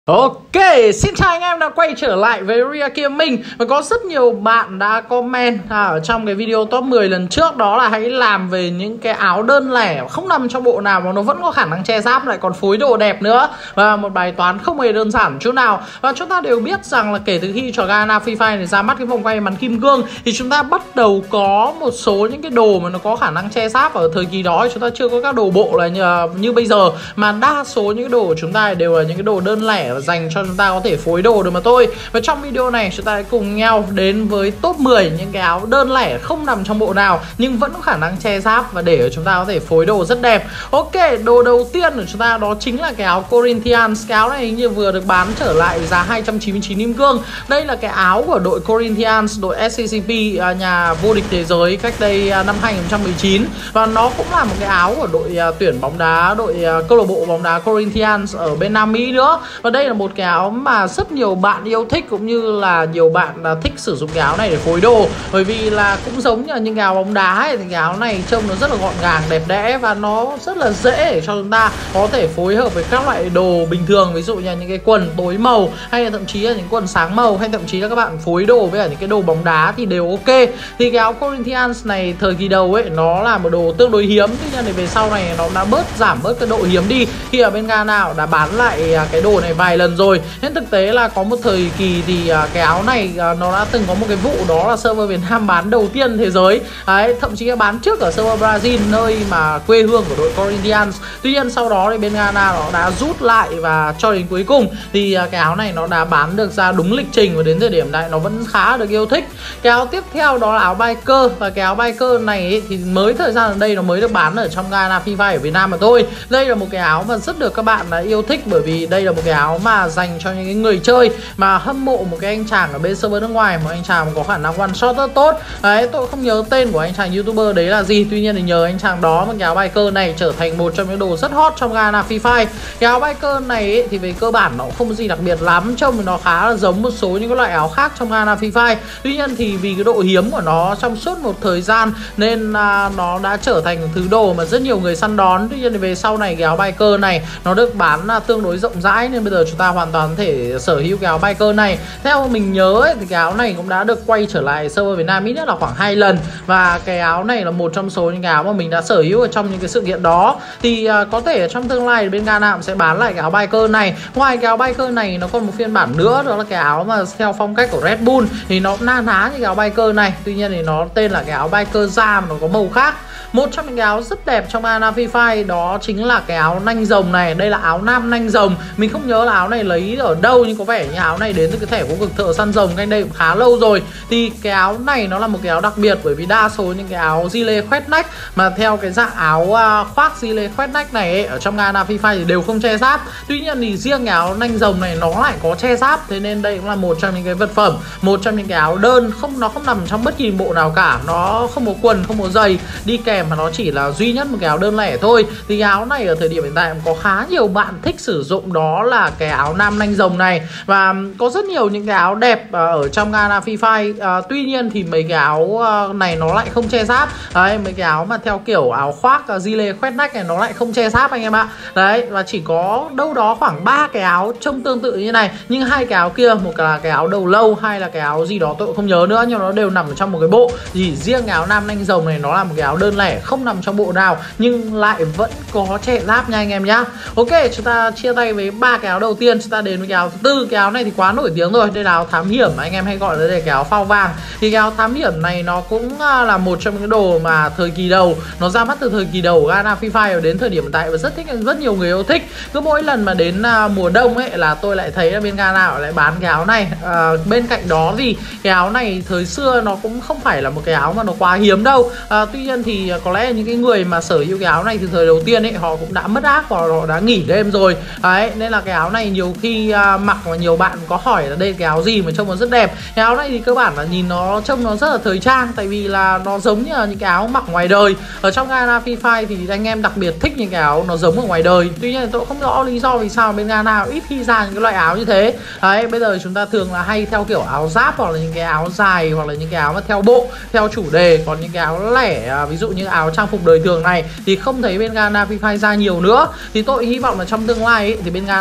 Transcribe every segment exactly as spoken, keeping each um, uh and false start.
Ok, xin chào anh em đã quay trở lại với Ria Gaming. Và có rất nhiều bạn đã comment à, ở trong cái video top mười lần trước, đó là hãy làm về những cái áo đơn lẻ không nằm trong bộ nào mà nó vẫn có khả năng che giáp, lại còn phối đồ đẹp nữa. Và một bài toán không hề đơn giản chút nào. Và chúng ta đều biết rằng là kể từ khi trò Garena Free Fire này ra mắt cái vòng quay bắn kim cương thì chúng ta bắt đầu có một số những cái đồ mà nó có khả năng che giáp. Ở thời kỳ đó thì chúng ta chưa có các đồ bộ là như, như bây giờ, mà đa số những cái đồ của chúng ta đều là những cái đồ đơn lẻ dành cho chúng ta có thể phối đồ được mà thôi. Và trong video này chúng ta hãy cùng nhau đến với top mười những cái áo đơn lẻ không nằm trong bộ nào nhưng vẫn có khả năng che giáp và để chúng ta có thể phối đồ rất đẹp. Ok, đồ đầu tiên của chúng ta đó chính là cái áo Corinthians. Cái áo này hình như vừa được bán trở lại giá hai trăm chín mươi chín kim cương. Đây là cái áo của đội Corinthians, đội ét xê xê pê, nhà vô địch thế giới cách đây năm hai nghìn không trăm mười chín. Và nó cũng là một cái áo của đội tuyển bóng đá, đội câu lạc bộ bóng đá Corinthians ở bên Nam Mỹ nữa. Và đây là một cái áo mà rất nhiều bạn yêu thích, cũng như là nhiều bạn thích sử dụng cái áo này để phối đồ. Bởi vì là cũng giống như là những cái áo bóng đá ấy, thì cái áo này trông nó rất là gọn gàng, đẹp đẽ và nó rất là dễ để cho chúng ta có thể phối hợp với các loại đồ bình thường. Ví dụ như những cái quần tối màu, hay là thậm chí là những quần sáng màu, hay thậm chí là các bạn phối đồ với cả những cái đồ bóng đá thì đều ok. Thì cái áo Corinthians này thời kỳ đầu ấy nó là một đồ tương đối hiếm, tuy nhiên thì về sau này nó đã bớt giảm bớt cái độ hiếm đi khi ở bên Garena đã bán lại cái đồ này vài lần rồi. Nên thực tế là có một thời kỳ thì cái áo này nó đã từng có một cái vụ, đó là server Việt Nam bán đầu tiên thế giới. Đấy, thậm chí là bán trước ở server Brazil, nơi mà quê hương của đội Corinthians. Tuy nhiên sau đó thì bên Garena nó đã rút lại, và cho đến cuối cùng thì cái áo này nó đã bán được ra đúng lịch trình, và đến thời điểm này nó vẫn khá được yêu thích. Cái áo tiếp theo đó là áo biker. Và cái áo biker này ấy, thì mới thời gian gần đây nó mới được bán ở trong Garena Free Fire ở Việt Nam mà thôi. Đây là một cái áo mà rất được các bạn yêu thích, bởi vì đây là một cái áo mà dành cho những cái người chơi mà hâm mộ một cái anh chàng ở bên server nước ngoài, một anh chàng có khả năng one shot rất tốt. Đấy, tôi không nhớ tên của anh chàng youtuber đấy là gì, tuy nhiên thì nhờ anh chàng đó mà cái áo biker này trở thành một trong những đồ rất hot trong Garena Free Fire. Cái áo biker này ấy, thì về cơ bản nó không có gì đặc biệt lắm, trông thì nó khá là giống một số những cái loại áo khác trong Garena Free Fire. Tuy nhiên thì vì cái độ hiếm của nó trong suốt một thời gian nên à, nó đã trở thành thứ đồ mà rất nhiều người săn đón. Tuy nhiên thì về sau này cái áo biker này nó được bán à, tương đối rộng rãi, nên bây giờ chúng ta hoàn toàn có thể sở hữu cái áo biker này. Theo mình nhớ ấy, thì cái áo này cũng đã được quay trở lại server Việt Nam ít nhất là khoảng hai lần, và cái áo này là một trong số những cái áo mà mình đã sở hữu ở trong những cái sự kiện đó. Thì uh, có thể trong tương lai bên Garena sẽ bán lại cái áo biker này. Ngoài cái áo biker này nó còn một phiên bản nữa, đó là cái áo mà theo phong cách của Red Bull, thì nó na ná như cái áo biker này, tuy nhiên thì nó tên là cái áo biker da mà nó có màu khác. Một trong những cái áo rất đẹp trong Garena Free Fire đó chính là cái áo nanh rồng này. Đây là áo nam nanh rồng. Mình không nhớ là áo này lấy ở đâu, nhưng có vẻ như áo này đến từ cái thẻ vô cực thợ săn rồng cách đây cũng khá lâu rồi. Thì cái áo này nó là một cái áo đặc biệt, bởi vì đa số những cái áo gilet khoét nách mà theo cái dạng áo uh, khoác gilet khoét nách này ấy, ở trong Garena Free Fire thì đều không che giáp. Tuy nhiên thì riêng cái áo nanh rồng này nó lại có che giáp, thế nên đây cũng là một trong những cái vật phẩm, một trong những cái áo đơn không, nó không nằm trong bất kỳ bộ nào cả. Nó không có quần, không có giày đi kèm, mà nó chỉ là duy nhất một cái áo đơn lẻ thôi. Thì cái áo này ở thời điểm hiện tại có khá nhiều bạn thích sử dụng, đó là cái áo nam nanh rồng này. Và có rất nhiều những cái áo đẹp ở trong Garena Free Fire. à, Tuy nhiên thì mấy cái áo này nó lại không che giáp. Đấy, mấy cái áo mà theo kiểu áo khoác gilet khoét nách này nó lại không che giáp anh em ạ. Đấy, và chỉ có đâu đó khoảng ba cái áo trông tương tự như này, nhưng hai cái áo kia, một là cái áo đầu lâu, hay là cái áo gì đó tôi cũng không nhớ nữa, nhưng nó đều nằm ở trong một cái bộ. Chỉ riêng cái áo nam nanh rồng này nó là một cái áo đơn lẻ không nằm trong bộ nào, nhưng lại vẫn có che giáp nha anh em nhá. Ok, chúng ta chia tay với ba cái áo đầu tiên, chúng ta đến với cái áo thứ tư. Cái áo này thì quá nổi tiếng rồi, đây là áo thám hiểm, anh em hay gọi là đây cái áo phao vàng. Thì cái áo thám hiểm này nó cũng là một trong những đồ mà thời kỳ đầu, nó ra mắt từ thời kỳ đầu Garena Free Fire đến thời điểm hiện tại và rất thích, rất nhiều người yêu thích. Cứ mỗi lần mà đến mùa đông ấy là tôi lại thấy là bên Garena lại bán cái áo này. à, Bên cạnh đó thì cái áo này thời xưa nó cũng không phải là một cái áo mà nó quá hiếm đâu. à, Tuy nhiên thì có lẽ những cái người mà sở hữu cái áo này từ thời đầu tiên ấy, họ cũng đã mất ác và họ đã nghỉ đêm rồi. Đấy, nên là cái áo này nhiều khi uh, mặc và nhiều bạn có hỏi là đây cái áo gì mà trông nó rất đẹp. Cái áo này thì cơ bản là nhìn nó trông nó rất là thời trang, tại vì là nó giống như là những cái áo mặc ngoài đời. Ở trong Garena Free Fire thì anh em đặc biệt thích những cái áo nó giống ở ngoài đời. Tuy nhiên tôi không rõ lý do vì sao bên Garena ít khi ra những cái loại áo như thế. Đấy, bây giờ chúng ta thường là hay theo kiểu áo giáp, hoặc là những cái áo dài, hoặc là những cái áo mà theo bộ, theo chủ đề. Còn những cái áo lẻ, ví dụ như áo trang phục đời thường này thì không thấy bên Garena Free Fire ra nhiều nữa. Thì tôi hy vọng là trong tương lai ấy, thì bên Garena Free Fire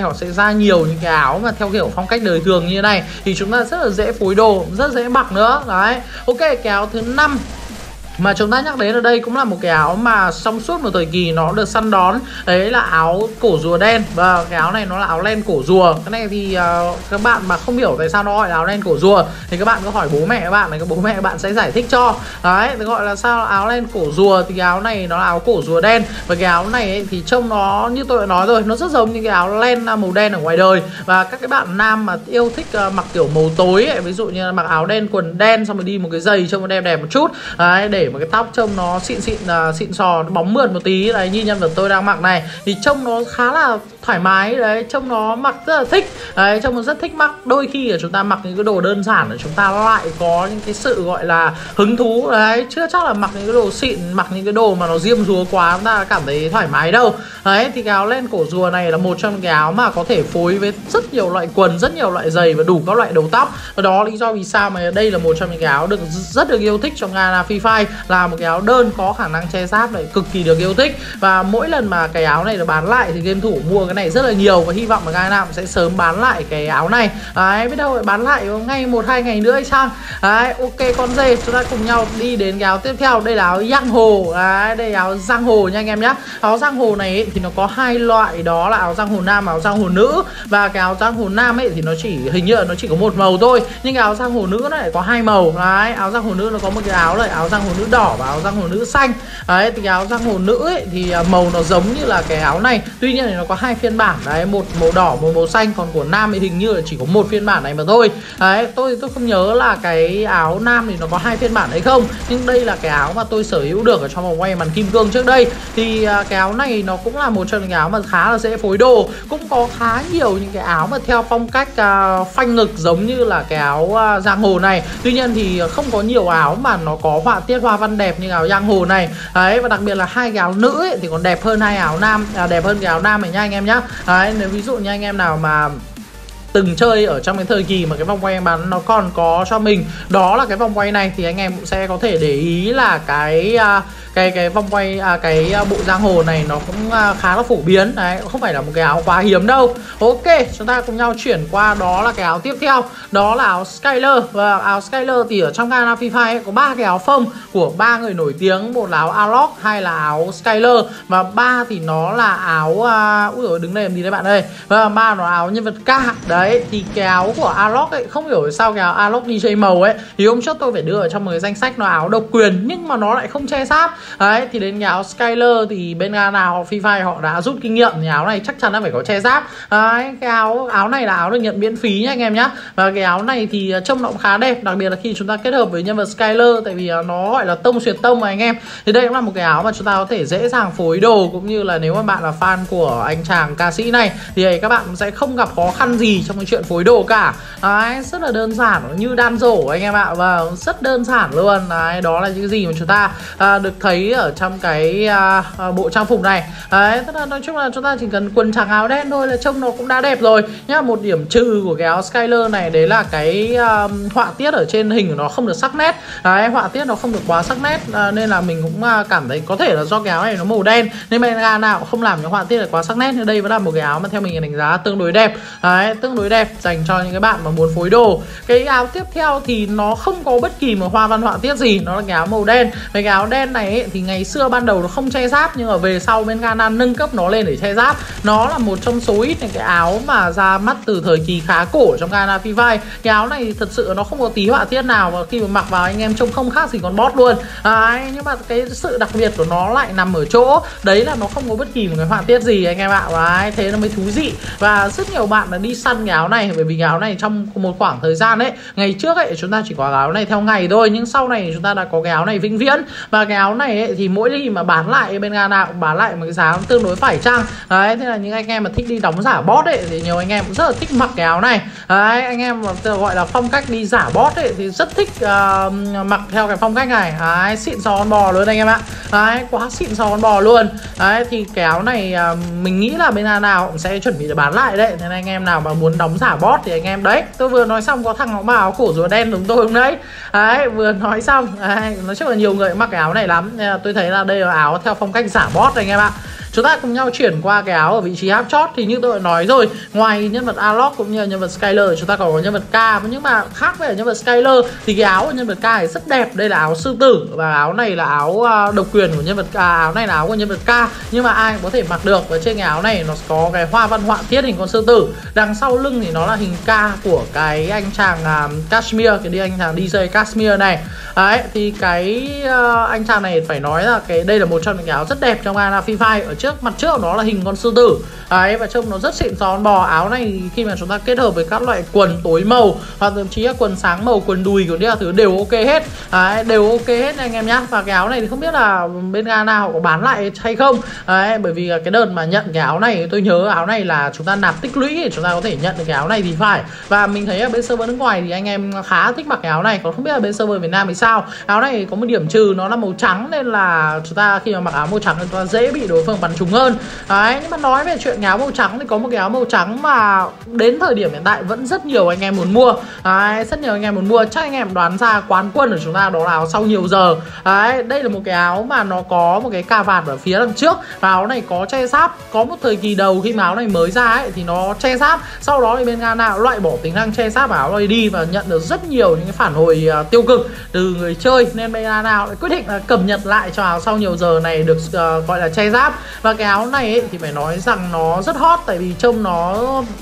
Fire họ sẽ ra nhiều những cái áo mà theo kiểu phong cách đời thường như thế này thì chúng ta rất là dễ phối đồ, rất dễ mặc nữa. Đấy. Ok, cái áo thứ năm mà chúng ta nhắc đến ở đây cũng là một cái áo mà trong suốt một thời kỳ nó được săn đón, đấy là áo cổ rùa đen. Và cái áo này nó là áo len cổ rùa. Cái này thì uh, các bạn mà không hiểu tại sao nó gọi là áo len cổ rùa thì các bạn cứ hỏi bố mẹ các bạn này, các bố mẹ các bạn sẽ giải thích cho. Đấy, thì gọi là sao áo len cổ rùa thì cái áo này nó là áo cổ rùa đen. Và cái áo này ấy, thì trông nó như tôi đã nói rồi, nó rất giống như cái áo len màu đen ở ngoài đời. Và các cái bạn nam mà yêu thích uh, mặc kiểu màu tối ấy, ví dụ như là mặc áo đen quần đen xong rồi đi một cái giày trông nó đẹp đẹp một chút, đấy, để một cái tóc trông nó xịn xịn uh, xịn sò, nó bóng mượt một tí đấy, như nhân vật tôi đang mặc này thì trông nó khá là thoải mái đấy, trông nó mặc rất là thích đấy, trông nó rất thích mặc. Đôi khi là chúng ta mặc những cái đồ đơn giản là chúng ta lại có những cái sự gọi là hứng thú đấy, chưa chắc là mặc những cái đồ xịn, mặc những cái đồ mà nó diêm dúa quá chúng ta cảm thấy thoải mái đâu. Đấy, thì cái áo len cổ rùa này là một trong những cái áo mà có thể phối với rất nhiều loại quần, rất nhiều loại giày và đủ các loại đầu tóc. Và đó lý do vì sao mà đây là một trong những cái áo được rất được yêu thích trong Garena Free Fire, là một cái áo đơn có khả năng che giáp này, cực kỳ được yêu thích. Và mỗi lần mà cái áo này được bán lại thì game thủ mua cái này rất là nhiều, và hy vọng là Garena sẽ sớm bán lại cái áo này. Đấy, biết đâu lại bán lại ngay một hai ngày nữa hay chăng. Đấy, ok con dê, chúng ta cùng nhau đi đến cái áo tiếp theo. Đây là áo giang hồ. Đấy, đây là áo giang hồ nha anh em nhé. Áo giang hồ này ấy, thì nó có hai loại, đó là áo giang hồ nam và áo giang hồ nữ. Và cái áo giang hồ nam ấy thì nó chỉ hình như là nó chỉ có một màu thôi, nhưng cái áo giang hồ nữ nó lại có hai màu. Đấy, áo giang hồ nữ nó có một cái áo là áo giang hồ nữ đỏ và áo giang hồ nữ xanh. Đấy, thì cái áo giang hồ nữ ấy thì màu nó giống như là cái áo này, tuy nhiên thì nó có hai phiên bản đấy, một màu đỏ, một màu xanh. Còn của nam thì hình như là chỉ có một phiên bản này mà thôi. Đấy, tôi tôi không nhớ là cái áo nam thì nó có hai phiên bản hay không, nhưng đây là cái áo mà tôi sở hữu được ở trong vòng quay màn kim cương trước đây. Thì uh, cái áo này nó cũng là một trong những áo mà khá là dễ phối đồ. Cũng có khá nhiều những cái áo mà theo phong cách uh, phanh ngực giống như là cái áo uh, giang hồ này, tuy nhiên thì không có nhiều áo mà nó có họa tiết hoa văn đẹp như áo giang hồ này. Đấy, và đặc biệt là hai cái áo nữ ấy, thì còn đẹp hơn hai áo nam, à, đẹp hơn cái áo nam này nha anh em nhá. Đấy, nếu ví dụ như anh em nào mà từng chơi ở trong cái thời kỳ mà cái vòng quay em bán nó còn có cho mình đó là cái vòng quay này, thì anh em cũng sẽ có thể để ý là cái uh, cái cái vòng quay à, cái bộ giang hồ này nó cũng uh, khá là phổ biến đấy, không phải là một cái áo quá hiếm đâu. Ok, chúng ta cùng nhau chuyển qua đó là cái áo tiếp theo, đó là áo Skyler. Và áo Skyler thì ở trong Garena Free Fire ấy, có ba cái áo phông của ba người nổi tiếng, một là áo Alok, hai là áo Skyler, và ba thì nó là áo uh, ui dồi, đứng đây làm gì đấy bạn ơi, và ba nó là áo nhân vật K đấy. Thì cái áo của Alok ấy, không hiểu sao cái áo Alok đi jay màu ấy thì hôm trước tôi phải đưa ở trong một cái danh sách nó áo độc quyền, nhưng mà nó lại không che giáp. Đấy, thì đến cái áo Skyler thì bên Garena Free Fire họ đã rút kinh nghiệm, thì áo này chắc chắn là phải có che giáp. Đấy, cái áo áo này là áo được nhận miễn phí nha anh em nhá. Và cái áo này thì trông nó cũng khá đẹp, đặc biệt là khi chúng ta kết hợp với nhân vật Skyler, tại vì nó gọi là tông xuyệt tông mà anh em. Thì đây cũng là một cái áo mà chúng ta có thể dễ dàng phối đồ, cũng như là nếu mà bạn là fan của anh chàng ca sĩ này thì các bạn sẽ không gặp khó khăn gì trong cái chuyện phối đồ cả. Đấy, rất là đơn giản, như đan rổ anh em ạ. Và rất đơn giản luôn. Đấy, đó là những cái gì mà chúng ta à, được thấy ở trong cái à, à, bộ trang phục này. Đấy, tức là nói chung là chúng ta chỉ cần quần trắng áo đen thôi là trông nó cũng đã đẹp rồi nhá. Một điểm trừ của cái áo Skyler này đấy là cái à, họa tiết ở trên hình của nó không được sắc nét. Đấy, họa tiết nó không được quá sắc nét, à, nên là mình cũng à, cảm thấy có thể là do cái áo này nó màu đen nên manga nào cũng không làm cái họa tiết là quá sắc nét. Nhưng đây vẫn là một cái áo mà theo mình đánh giá tương đối đẹp. Đấy, tương đối đẹp dành cho những cái bạn mà muốn phối đồ. Cái áo tiếp theo thì nó không có bất kỳ một hoa văn họa tiết gì, nó là cái áo màu đen. Về cái áo đen này ấy, thì ngày xưa ban đầu nó không che giáp, nhưng mà về sau bên Garena nâng cấp nó lên để che giáp. Nó là một trong số ít những cái áo mà ra mắt từ thời kỳ khá cổ trong Garena Free Fire. Cái áo này thật sự nó không có tí họa tiết nào, và khi mà mặc vào anh em trông không khác gì con bot luôn. Đấy, nhưng mà cái sự đặc biệt của nó lại nằm ở chỗ đấy là nó không có bất kỳ một cái họa tiết gì anh em ạ. Đấy, thế nó mới thú vị. Và rất nhiều bạn là đi săn cái áo này, bởi vì cái áo này trong một khoảng thời gian ấy, ngày trước ấy chúng ta chỉ có áo này theo ngày thôi, nhưng sau này chúng ta đã có cái áo này vĩnh viễn. Và cái áo này ấy, thì mỗi khi mà bán lại bên Garena cũng bán lại một cái giá tương đối phải chăng. Đấy, thế là những anh em mà thích đi đóng giả bot ấy thì nhiều anh em cũng rất là thích mặc cái áo này. Đấy, anh em mà gọi là phong cách đi giả bot ấy thì rất thích uh, mặc theo cái phong cách này. Đấy, xịn sò con bò luôn anh em ạ. Đấy, quá xịn sò con bò luôn. Đấy, thì cái áo này uh, mình nghĩ là bên nào cũng sẽ chuẩn bị để bán lại đấy. Nên anh em nào mà muốn đóng giả bot thì anh em đấy, tôi vừa nói xong có thằng nó mặc áo cổ rùa đen đúng tôi không đấy. Đấy, vừa nói xong. Đấy, nói chung là nhiều người mặc cái áo này lắm. Nên là tôi thấy là đây là áo theo phong cách giả bot anh em ạ. Chúng ta cùng nhau chuyển qua cái áo ở vị trí half chót. Thì như tôi đã nói rồi, ngoài nhân vật Alok cũng như là nhân vật Skyler, chúng ta còn có nhân vật K. Nhưng mà khác với nhân vật Skyler thì cái áo của nhân vật K này rất đẹp. Đây là áo sư tử và áo này là áo độc quyền của nhân vật K. Áo này là áo của nhân vật K nhưng mà ai cũng có thể mặc được. Và trên cái áo này nó có cái hoa văn họa tiết hình con sư tử. Đằng sau lưng thì nó là hình K của cái anh chàng uh, Kashmir, cái đi anh chàng đi jay Kashmir này. Đấy, thì cái uh, anh chàng này phải nói là cái đây là một trong những cái áo rất đẹp trong Garena Free Fire. Ở trước mặt trước của nó là hình con sư tử. Đấy, và trông nó rất xịn xò bò. Áo này khi mà chúng ta kết hợp với các loại quần tối màu hoặc thậm chí là quần sáng màu, quần đùi của các thứ đều ok hết. Đấy, đều ok hết anh em nhá. Và cái áo này thì không biết là bên Garena họ có bán lại hay không. Đấy, bởi vì cái đợt mà nhận cái áo này tôi nhớ áo này là chúng ta nạp tích lũy để chúng ta có thể nhận được cái áo này thì phải. Và mình thấy ở bên server nước ngoài thì anh em khá thích mặc cái áo này. Còn không biết là bên server Việt Nam thì sao. Áo này có một điểm trừ nó là màu trắng nên là chúng ta khi mà mặc áo màu trắng thì chúng ta dễ bị đối phương bắn trúng hơn. Đấy, nhưng mà nói về chuyện áo màu trắng thì có một cái áo màu trắng mà đến thời điểm hiện tại vẫn rất nhiều anh em muốn mua. Đấy, rất nhiều anh em muốn mua. Chắc anh em đoán ra quán quân của chúng ta đó là áo sau nhiều giờ. Đấy, đây là một cái áo mà nó có một cái cà vạt ở phía đằng trước. Và áo này có che giáp. Có một thời kỳ đầu khi mà áo này mới ra ấy thì nó che giáp. Sau đó thì bên Garena loại bỏ tính năng che giáp áo này đi và nhận được rất nhiều những cái phản hồi uh, tiêu cực từ người chơi, nên bên Garena lại quyết định là cập nhật lại cho áo sau nhiều giờ này được uh, gọi là che giáp. Và cái áo này ấy, thì phải nói rằng nó rất hot tại vì trông nó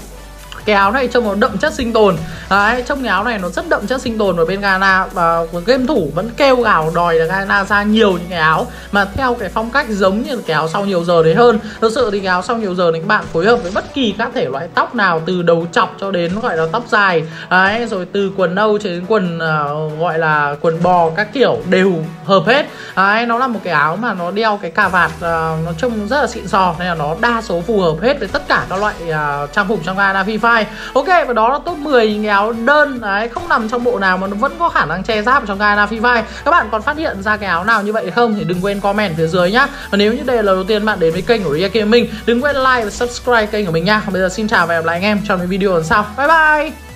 cái áo này trông nó đậm chất sinh tồn. Đấy, trong cái áo này nó rất đậm chất sinh tồn. Ở bên Garena và game thủ vẫn kêu gào đòi là Garena ra nhiều những cái áo mà theo cái phong cách giống như cái áo sau nhiều giờ đấy hơn. Thực sự thì cái áo sau nhiều giờ thì các bạn phối hợp với bất kỳ các thể loại tóc nào, từ đầu chọc cho đến gọi là tóc dài. Đấy, rồi từ quần Âu cho đến quần uh, gọi là quần bò các kiểu đều hợp hết. Đấy, nó là một cái áo mà nó đeo cái cà vạt uh, nó trông rất là xịn sò nên là nó đa số phù hợp hết với tất cả các loại uh, trang phục trong Garena Free Fire. Ok, và đó là top mười những cái áo đơn đấy, không nằm trong bộ nào mà nó vẫn có khả năng che giáp trong Garena Free Fire. Các bạn còn phát hiện ra cái áo nào như vậy không thì đừng quên comment phía dưới nhá. Và nếu như đây là lần đầu tiên bạn đến với kênh của Ria Gaming, đừng quên like và subscribe kênh của mình nha. Bây giờ xin chào và hẹn gặp lại anh em trong những video lần sau. Bye bye.